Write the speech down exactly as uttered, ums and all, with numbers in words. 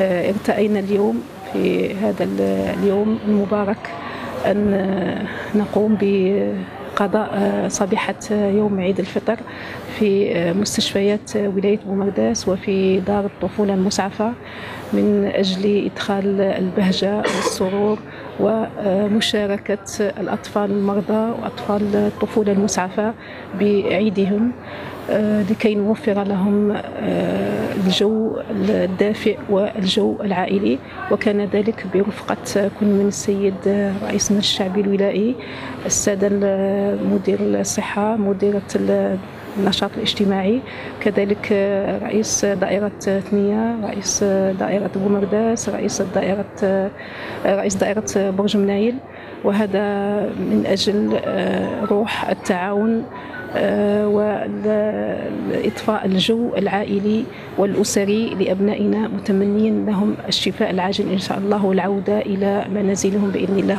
ارتأينا اليوم في هذا اليوم المبارك أن نقوم بقضاء صبيحة يوم عيد الفطر في مستشفيات ولاية بومرداس وفي دار الطفولة المسعفة من أجل إدخال البهجة والسرور ومشاركة الأطفال المرضى وأطفال الطفولة المسعفة بعيدهم، لكي نوفر لهم الجو الدافئ والجو العائلي. وكان ذلك برفقة كل من السيد رئيس المجلس الشعبي الولائي، السادة مدير الصحة، مديرة النشاط الاجتماعي، كذلك رئيس دائرة ثنية، رئيس دائرة بومرداس، رئيس دائرة رئيس دائرة برج منايل. وهذا من أجل روح التعاون وإطفاء الجو العائلي والأسري لأبنائنا، متمنين لهم الشفاء العاجل إن شاء الله والعودة إلى منازلهم بإذن الله.